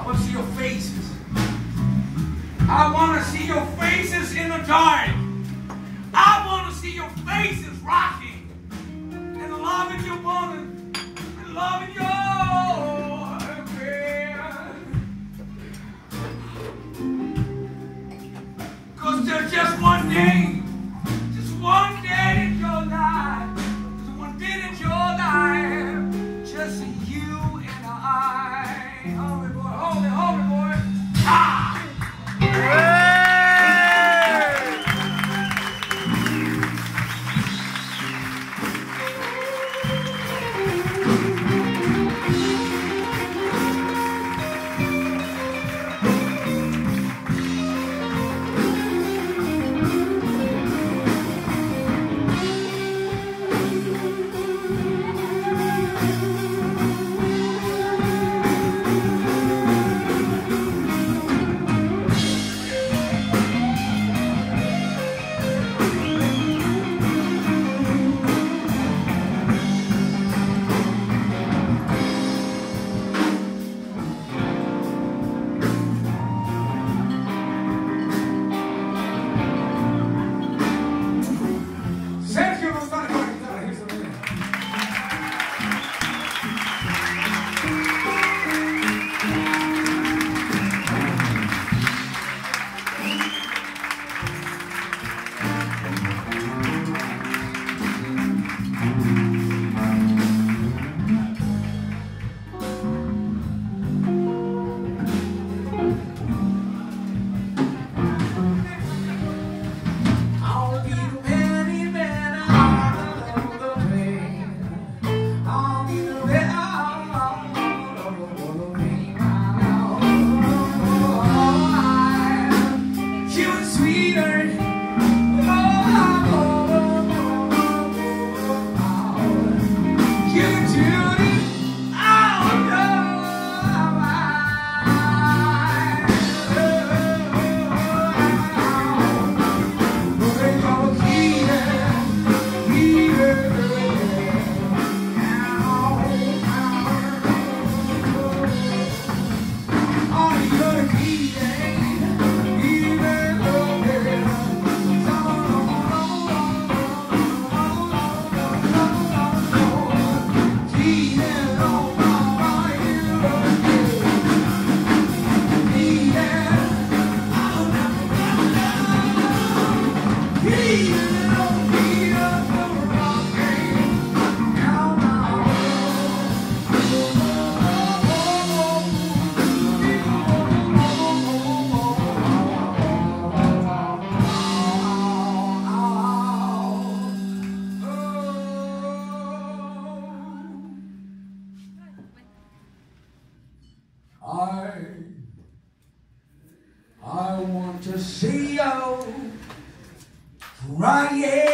I want to see your faces. I want to see your faces in the dark. I want to see your faces rocking and loving your woman and loving your man. Because there's just one day in your life, just one day in your life, just you and I. Hold it, boy, hold it, boy. Ah! I want to see you crying.